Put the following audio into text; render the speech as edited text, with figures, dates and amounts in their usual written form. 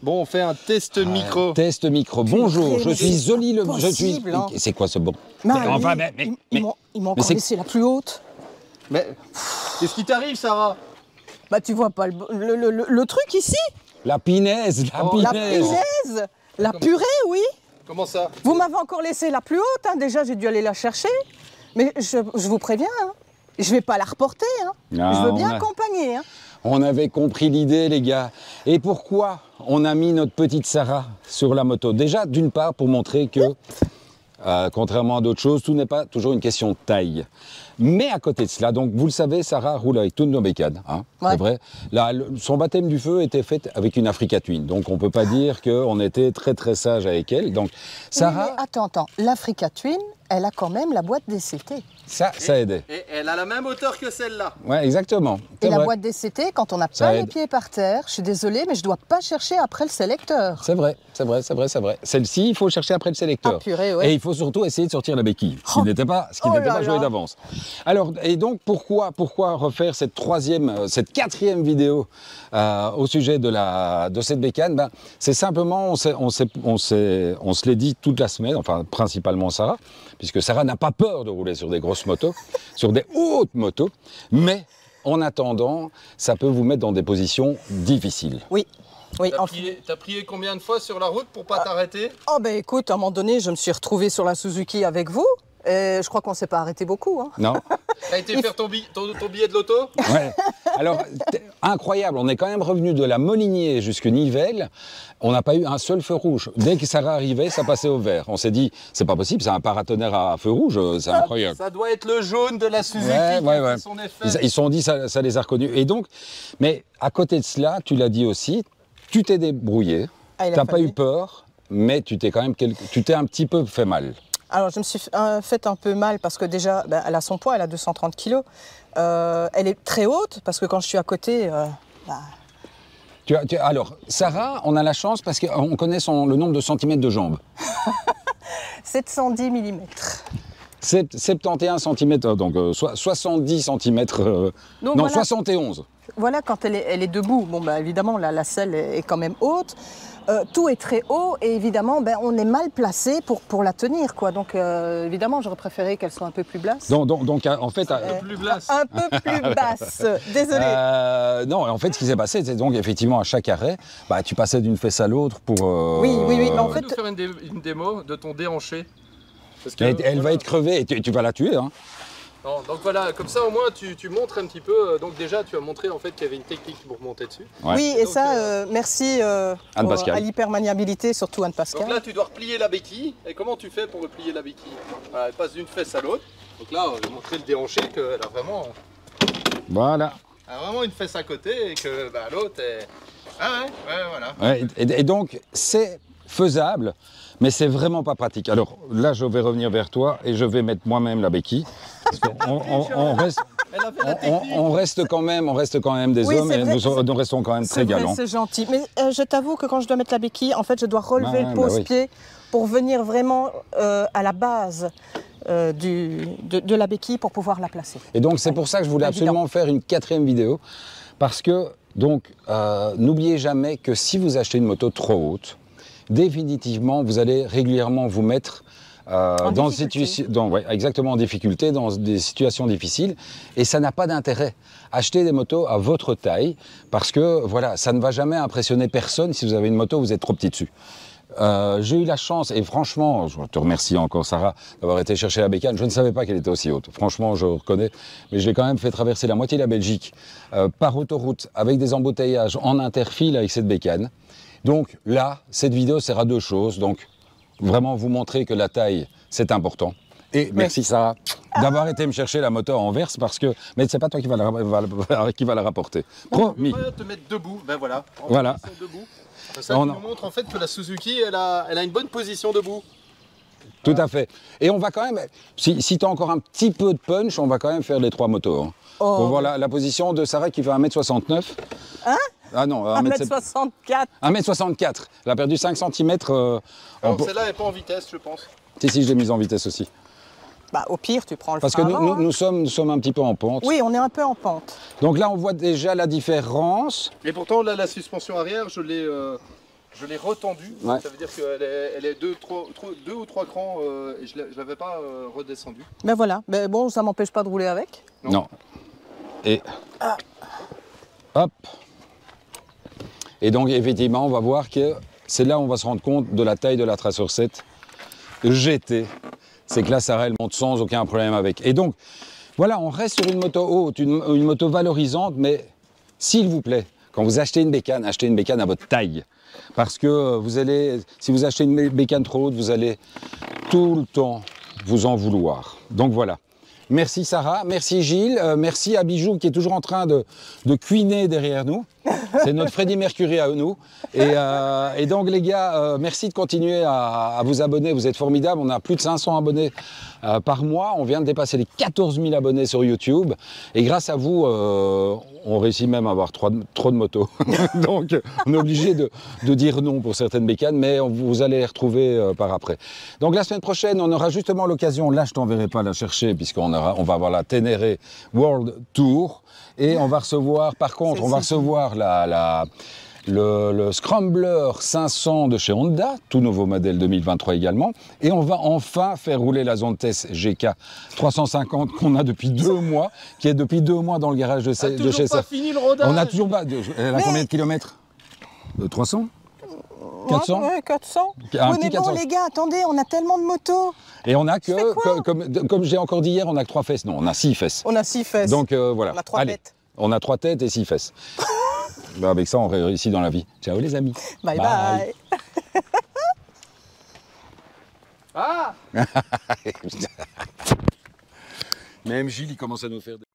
Bon, on fait un test micro. Test micro. Bonjour, je suis Zoli le... Je suis... Hein. C'est quoi ce bon? Enfin, ils m'ont encore laissé la plus haute. Mais qu'est-ce qui t'arrive, Sarah? Bah tu vois pas le truc ici? La pinaise, la pinaise. La pinaise. La purée, oui. Comment ça? Vous m'avez encore laissé la plus haute, hein. Déjà j'ai dû aller la chercher. Mais je vous préviens, hein. Je vais pas la reporter, hein. Non, je veux bien accompagner, hein. On avait compris l'idée, les gars. Et pourquoi on a mis notre petite Sarah sur la moto? Déjà, d'une part, pour montrer que, contrairement à d'autres choses, tout n'est pas toujours une question de taille. Mais à côté de cela, donc vous le savez, Sarah roule avec toutes nos bécanes, hein, ouais. C'est vrai. Là, son baptême du feu était fait avec une Africa Twin, donc on ne peut pas dire qu'on était très très sage avec elle. Donc, Sarah... Oui, mais attends, l'Africa Twin, elle a quand même la boîte DCT. Ça aidait. Et elle a la même hauteur que celle-là. Ouais, exactement. Et la boîte DCT, quand on n'a pas les pieds par terre, je suis désolée, mais je ne dois pas chercher après le sélecteur. C'est vrai, c'est vrai, c'est vrai, c'est vrai. Celle-ci, il faut chercher après le sélecteur. Ah, purée, ouais. Et il faut surtout essayer de sortir la béquille, ce qui n'était pas joué d'avance. Alors, et donc, pourquoi refaire cette quatrième vidéo au sujet de cette bécane? Ben, c'est simplement, on se l'est dit toute la semaine, enfin principalement Sarah, puisque Sarah n'a pas peur de rouler sur des grosses motos, sur des hautes motos, mais en attendant, ça peut vous mettre dans des positions difficiles. Oui. Oui, t'as prié combien de fois sur la route pour pas t'arrêter? Oh ben écoute, à un moment donné, je me suis retrouvée sur la Suzuki avec vous. Et je crois qu'on ne s'est pas arrêté beaucoup. Hein. Non. T'as été faire ton billet de loto? Ouais. Alors, incroyable, on est quand même revenu de la Molinier jusque Nivelles. On n'a pas eu un seul feu rouge. Dès que Sarah arrivait, ça passait au vert. On s'est dit, c'est pas possible, c'est un paratonnerre à feu rouge, c'est incroyable. Ça doit être le jaune de la Suzuki qui fait son effet. Ils se sont dit, ça les a reconnus. Et donc, mais à côté de cela, tu l'as dit aussi, tu t'es débrouillé, tu n'as pas eu peur, mais tu t'es un petit peu fait mal. Alors, je me suis fait un peu mal parce que déjà, elle a son poids, elle a 230 kg. Elle est très haute parce que quand je suis à côté... Alors, Sarah, on a la chance parce qu'on connaît le nombre de centimètres de jambes. 710 mm. 71 cm, donc 70 cm, non, voilà. 71. Voilà, quand elle est debout, bon, évidemment, la selle est quand même haute. Tout est très haut et évidemment, on est mal placé pour la tenir, quoi. Donc, évidemment, j'aurais préféré qu'elle soit un peu plus basse. Donc en fait... un peu plus basse. Un peu plus basse, désolée. Non, en fait, ce qui s'est passé, c'est donc effectivement à chaque arrêt, tu passais d'une fesse à l'autre pour... Oui, mais en fait... Tu peux nous faire une démo de ton déhanché? Elle va être crevée et tu vas la tuer, hein. Non, donc voilà, comme ça au moins tu montres un petit peu. Donc déjà tu as montré en fait qu'il y avait une technique pour monter dessus. Ouais. Oui, et donc, ça, merci à l'hypermaniabilité, surtout Anne-Pascal. Donc là tu dois replier la béquille. Et comment tu fais pour replier la béquille? Voilà, elle passe d'une fesse à l'autre. Donc là on va montrer le déhanché qu'elle a vraiment... Voilà. Elle a vraiment une fesse à côté et que l'autre est... Ah ouais, voilà. Ouais, et donc c'est faisable. Mais c'est vraiment pas pratique. Alors là, je vais revenir vers toi et je vais mettre moi-même la béquille. Parce on reste quand même des hommes et nous restons quand même très galants. C'est gentil. Mais je t'avoue que quand je dois mettre la béquille, en fait, je dois relever le pose-pied pour venir vraiment à la base de la béquille pour pouvoir la placer. Et donc, c'est pour ça que je voulais absolument faire une quatrième vidéo. Parce que, donc, n'oubliez jamais que si vous achetez une moto trop haute, définitivement, vous allez régulièrement vous mettre exactement en difficulté, dans des situations difficiles, et ça n'a pas d'intérêt. Achetez des motos à votre taille, parce que voilà, ça ne va jamais impressionner personne si vous avez une moto, vous êtes trop petit dessus. J'ai eu la chance, et franchement, je te remercie encore Sarah d'avoir été chercher la bécane, je ne savais pas qu'elle était aussi haute, franchement je reconnais, mais je l'ai quand même fait traverser la moitié de la Belgique par autoroute, avec des embouteillages en interfile avec cette bécane. Donc là, cette vidéo sert à deux choses. Donc, vraiment vous montrer que la taille, c'est important. Et merci Sarah d'avoir été me chercher la moto à Anvers parce que... Mais c'est pas toi qui va la rapporter. Promis. On va te mettre debout. Ben voilà. Voilà. Debout. Ça nous montre en fait que la Suzuki, elle a une bonne position debout. Tout à fait. Et on va quand même... Si tu as encore un petit peu de punch, on va quand même faire les trois motos. Hein. Oh. Bon, voilà la position de Sarah qui fait 1m69. Hein? Ah non, 1m64. 1m64. Elle a perdu 5 cm. Celle-là, elle n'est pas en vitesse, je pense. Si, je l'ai mise en vitesse aussi. Au pire, tu prends le Parce que nous sommes un petit peu en pente. Oui, on est un peu en pente. Donc là, on voit déjà la différence. Et pourtant, là, la suspension arrière, je je l'ai retendue. Ouais. Ça veut dire qu'elle est 2 ou 3 crans et je ne l'avais pas redescendue. Ben voilà, mais bon, ça m'empêche pas de rouler avec. Non. Et hop. Et donc effectivement, on va voir que c'est là où on va se rendre compte de la taille de la Tracer 7 GT. C'est que là, Sarah, elle monte sans aucun problème avec. Et donc, voilà, on reste sur une moto haute, une moto valorisante, mais s'il vous plaît, quand vous achetez une bécane à votre taille. Parce que vous allez, si vous achetez une bécane trop haute, vous allez tout le temps vous en vouloir. Donc voilà. Merci Sarah, merci Gilles, merci à Bijou qui est toujours en train de cuiner derrière nous. C'est notre Freddie Mercury à nous. Et donc les gars, merci de continuer à vous abonner, vous êtes formidables. On a plus de 500 abonnés par mois. On vient de dépasser les 14 000 abonnés sur YouTube. Et grâce à vous, on réussit même à avoir trop de motos. Donc on est obligé de dire non pour certaines bécanes, mais vous allez les retrouver par après. Donc la semaine prochaine, on aura justement l'occasion, là je t'enverrai pas la chercher, puisqu'on va avoir la Ténéré World Tour. Et on va recevoir, par contre, on va recevoir le Scrambler 500 de chez Honda, tout nouveau modèle 2023 également. Et on va enfin faire rouler la Zontes GK 350 qu'on a depuis 2 mois, qui est depuis 2 mois dans le garage de chez pas fini le rodage. On n'a toujours pas... Elle a combien de kilomètres 300 400 Ouais, 400. Un Oui, petit mais bon, 400. les gars, attendez, on a tellement de motos. Et on a Je fais quoi comme j'ai encore dit hier, on a que 3 fesses. Non, on a 6 fesses. On a 6 fesses. Donc voilà. On a 3 têtes. On a 3 têtes et 6 fesses. Bah, avec ça, on réussit dans la vie. Ciao les amis. Bye bye. Ah! Même Gilles, il commence à nous faire...